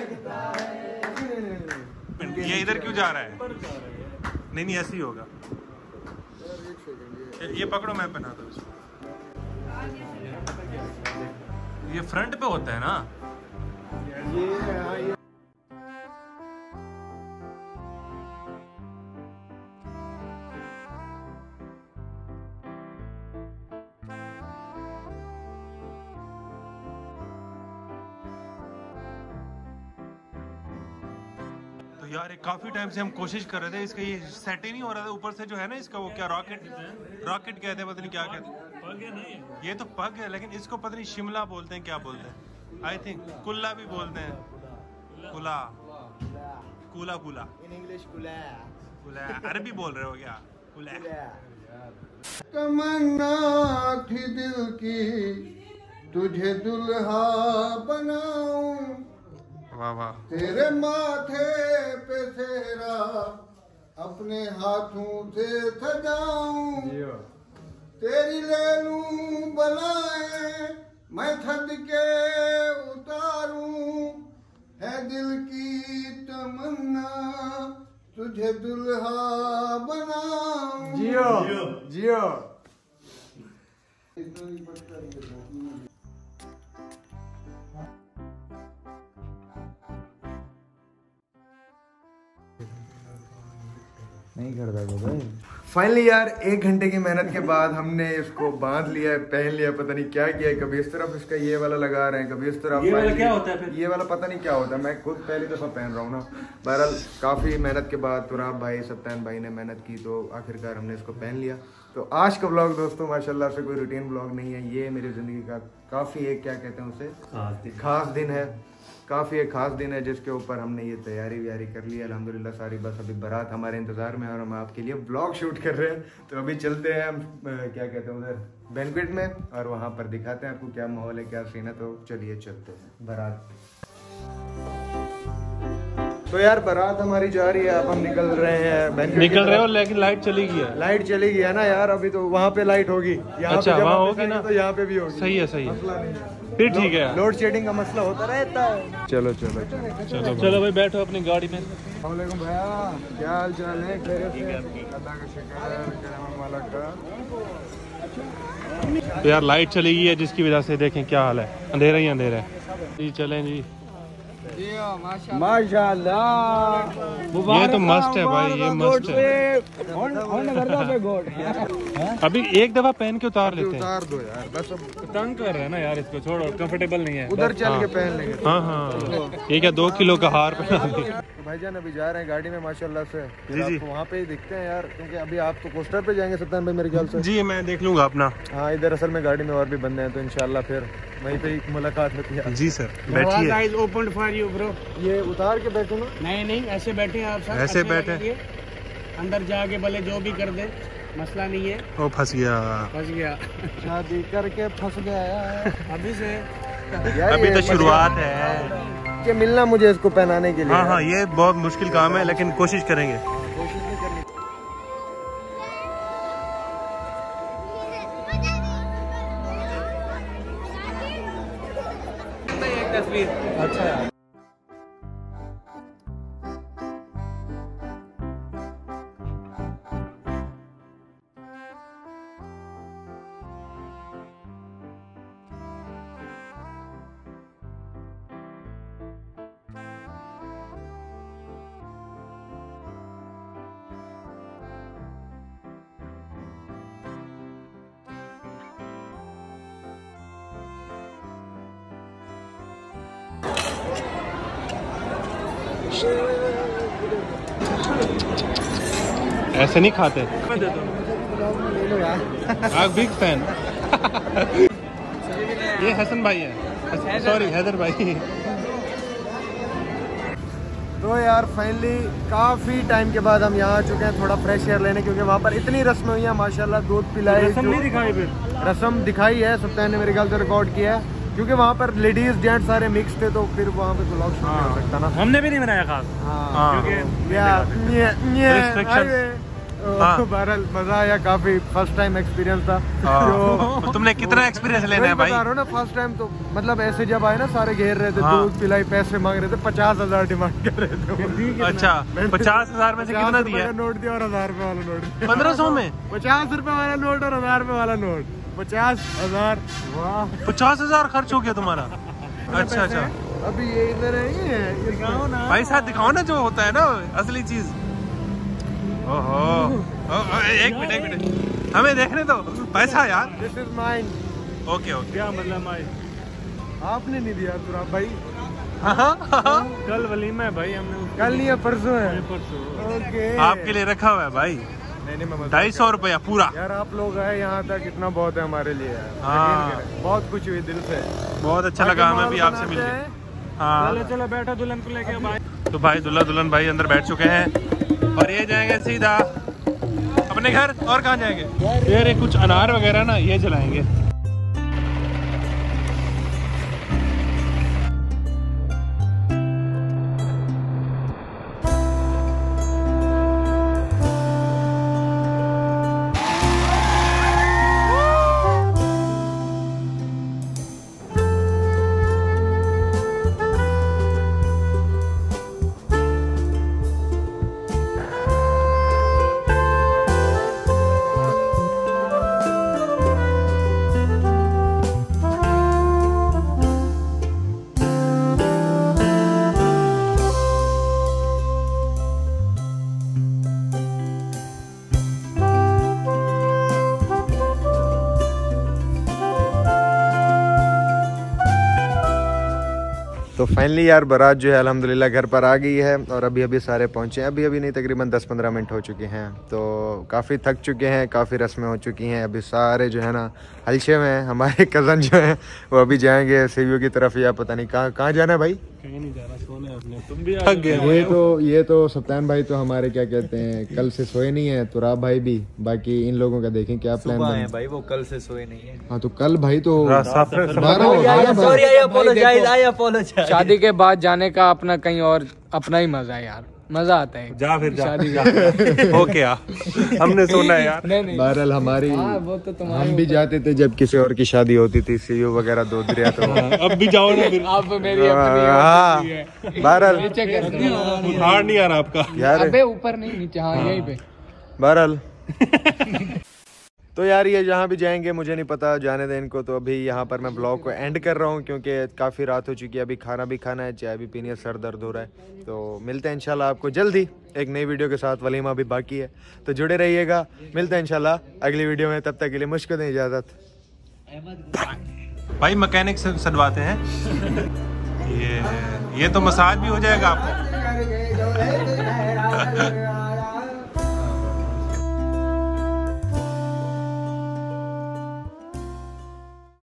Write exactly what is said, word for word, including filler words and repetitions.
ये इधर क्यों जा रहा है? नहीं नहीं ऐसे ही होगा। ये पकड़ो, मैं पहनाता हूँ इसको। ये फ्रंट पे होता है ना? ये तो यार एक काफी टाइम से हम कोशिश कर रहे थे, इसका ये सेट ही नहीं हो रहा था। ऊपर से जो है ना इसका वो क्या रॉकेट रॉकेट कहते हैं, पता नहीं क्या कहते हैं। ये तो पग है, लेकिन इसको पता नहीं शिमला बोलते हैं, क्या बोलते हैं। आई थिंक कुल्ला भी बोलते हैं। कुला कुला कुला इन इंग्लिश कुला कुला। अरबी बोल रहे हो क्या? कुला। तमन्ना थी दिल की तुझे दुल्हा बनाऊं, वाह वाह। तेरे माथे पे सेहरा अपने हाथों से सजाऊं, तेरी ले लूं बलाएं मैं थद के उतारूं, है दिल की तमन्ना तुझे दुल्हा बनाऊं। जियो जियो। नहीं करता तो भाई। फाइनली यार एक घंटे की मेहनत के बाद हमने इसको बांध लिया है, पहन लिया। पता नहीं क्या किया है, कभी इस तरफ इसका ये वाला लगा रहे हैं, कभी इस तरफ। ये वाला क्या होता है फिर? ये वाला पता नहीं क्या होता है, मैं खुद पहली दफा पहन रहा हूँ ना। बहरहाल काफी मेहनत के बाद तुराब भाई सत्तान भाई ने मेहनत की, तो आखिरकार हमने इसको पहन लिया। तो आज का व्लॉग दोस्तों माशाल्लाह से कोई रूटीन व्लॉग नहीं है, ये मेरी जिंदगी का काफी एक क्या कहते हैं उसे खास दिन है। काफ़ी एक खास दिन है जिसके ऊपर हमने ये तैयारी व्यारी कर ली है अल्हम्दुलिल्लाह सारी। बस अभी बारात हमारे इंतज़ार में है और हम आपके लिए ब्लॉग शूट कर रहे हैं। तो अभी चलते हैं हम क्या कहते हैं उधर बैंक्वेट में, और वहाँ पर दिखाते हैं आपको क्या माहौल है, क्या सीन है। तो चलिए चलते हैं बारात। तो यार बारात हमारी जा रही है, अब हम निकल रहे हैं। निकल रहे हो लेकिन लाइट चली गई है। लाइट चली गई है ना यार, अभी तो वहाँ पे लाइट होगी, यहाँ अच्छा, पे वहाँ होगी ना, तो यहाँ पे भी होगी। सही है सही है, मसला नहीं है। फिर ठीक है। लोड शेडिंग का मसला होता रहता है। चलो चलो चलो चलो चलो भाई बैठो अपनी गाड़ी में। अस्सलामुअलैकुम भैया, क्या हाल चाल है? खैरियत से? अल्लाह का शुक्र है, करम मालिक का। तो यार लाइट चली गई है जिसकी वजह से देखें क्या हाल है, अंधेरा ही अंधेरा है जी। चलें जी, माशाल्लाह ये तो मस्त है भाई, ये मस्त है। अभी एक दफा पहन के उतार लेते हैं। उतार दो यार बस, अब तंग कर रहे हैं ना यार, इसको छोड़ो, कंफर्टेबल नहीं है। उधर चल हाँ। के पहन लेंगे। हाँ हाँ, ये क्या दो किलो का हार पहना दिया। तो भाईजान अभी जा रहे हैं गाड़ी में माशाल्लाह से, जी जी वहाँ पे ही दिखते हैं यार, क्योंकि अभी आप तो कोस्टर पे जाएंगे सत्तान भाई मेरे ख्याल से। जी मैं देख लूंगा अपना। हाँ इधर असल में गाड़ी में और भी बंदे हैं, तो इंशाल्लाह फिर वहीं पे ही मुलाकात होती है। जी सर बैठिए। Open for you bro. ये उतार के बैठो ना? नहीं नहीं ऐसे बैठे आप सब, ऐसे बैठे, अंदर जाके भले जो भी कर दे मसला नहीं है। ओ फंस गया फंस गया, शादी करके फंस गया अभी से यार। अभी तो शुरुआत है कि मिलना मुझे इसको पहनाने के लिए। हाँ हाँ, ये बहुत मुश्किल काम है लेकिन कोशिश करेंगे। कोशिश नहीं करनी। एक तस्वीर अच्छा यार। ऐसे नहीं खाते। आप बिग फैन। ये हसन भाई है, सॉरी हैदर भाई। तो यार फाइनली काफी टाइम के बाद हम यहाँ आ चुके हैं थोड़ा फ्रेश एयर लेने, क्योंकि वहाँ पर इतनी रस्म हुई है माशाल्लाह। दूध पिलाई, रस्म नहीं दिखाई, फिर रस्म दिखाई है सत्या ने मेरे ख्याल से रिकॉर्ड किया है, क्योंकि वहाँ पर लेडीज जेंट्स सारे मिक्स थे, तो फिर वहाँ पे ब्लॉग शूट नहीं हो सकता ना। हमने भी नहीं बनाया खास, हाँ क्योंकि या, ये, ये, Restrictions। अरे, तो हाँ। बहरहाल मजा आया काफी, फर्स्ट टाइम एक्सपीरियंस था। तो तुमने कितना एक्सपीरियंस लेना है भाई? बता रहा हूँ ना, फर्स्ट टाइम तो मतलब ऐसे जब आए ना सारे घेर रहे थे, हाँ। दूध पिलाई, पैसे मांग रहे थे, पचास हजार डिमांड कर रहे थे। अच्छा, पचास हजार में से कितना दिया? नोट दिया और हजार रुपए वाला नोट, पंद्रह सौ में पचास रुपए वाला नोट और हजार रुपए वाला नोट, पचास हजार। वाह, पचास हजार खर्च हो गया तुम्हारा? अच्छा अच्छा, अभी ये इधर नहीं है, दिखाओ ना भाई साहब दिखाओ ना जो होता है ना असली चीज। ओहो, ओ, ओ, एक मिनट एक मिनट, हमें देखने दो पैसा यार। This is mine. Okay okay, क्या मतलब माई? आपने नहीं दिया तुराब भाई? हाँ हाँ, कल वलीमा है भाई, हमने कल नहीं है, परसों है। परसों। ओके, आपके लिए रखा हुआ है भाई, नहीं नहीं मैं ढाई सौ रुपया पूरा। यार आप लोग आए यहाँ तक, इतना बहुत है हमारे लिए यार। हाँ। यकीन करें, बहुत खुशी हुई दिल से। बहुत अच्छा लगा हमें भी आपसे मिलके। हाँ चलो चलो बैठो, दुल्हन को लेके भाई। तो भाई दूल्हा दुल्हन भाई अंदर बैठ चुके हैं और ये जाएंगे सीधा अपने घर। और कहाँ जाएंगे? यार ये कुछ अनार वगैरह ना ये जलाएंगे। तो फाइनली यार बारात जो है अल्हम्दुलिल्लाह घर पर आ गई है और अभी अभी सारे पहुंचे हैं। अभी अभी नहीं, तकरीबन दस पंद्रह मिनट हो चुके हैं। तो काफ़ी थक चुके हैं, काफ़ी रस्में हो चुकी हैं। अभी सारे जो है ना हलशे में हैं। हमारे कज़न जो हैं वो अभी जाएंगे सीवियो की तरफ, या पता नहीं कहाँ कहाँ जाना है भाई। कहीं नहीं जाना, सोने अपने। तुम भी थक गए। ये तो ये तो सप्तान भाई तो हमारे क्या कहते हैं कल से सोए नहीं है, तो राब भाई भी। बाकी इन लोगों का देखें क्या प्लान है भाई, वो कल से सोए नहीं है। हाँ तो कल भाई तो शादी के बाद जाने का अपना कहीं और अपना ही मजा है यार, मजा आता है। जा फिर जा। शादी का ओके यार, हमने सोना है यार। नहीं नहीं, बहरहाल हमारी हाँ, वो तो तुम्हारे हम भी जाते थे जब किसी और की शादी होती थी, सीयू वगैरह दो दरिया तो अब भी जाओ ना फिर। आप मेरी अपनी हाँ होती है। बहरहाल नीचे कर दो। उधार नहीं आ रहा आपका यार, अबे ऊपर नहीं, नीचे। हाँ यहीं पे। बहरहाल तो यार ये जहाँ भी जाएंगे मुझे नहीं पता, जाने दें इनको। तो अभी यहाँ पर मैं ब्लॉग को एंड कर रहा हूँ क्योंकि काफ़ी रात हो चुकी है। अभी खाना भी खाना है, चाय भी पीनी है, सर दर्द हो रहा है। तो मिलते हैं इंशाल्लाह आपको जल्दी एक नई वीडियो के साथ। वलीमा भी बाकी है तो जुड़े रहिएगा। मिलते हैं इंशाल्लाह अगली वीडियो में, तब तक के लिए मुझको दें इजाज़त। भाई मैकेनिक से सलवाते हैं। ये ये तो मसाज भी हो जाएगा आपको।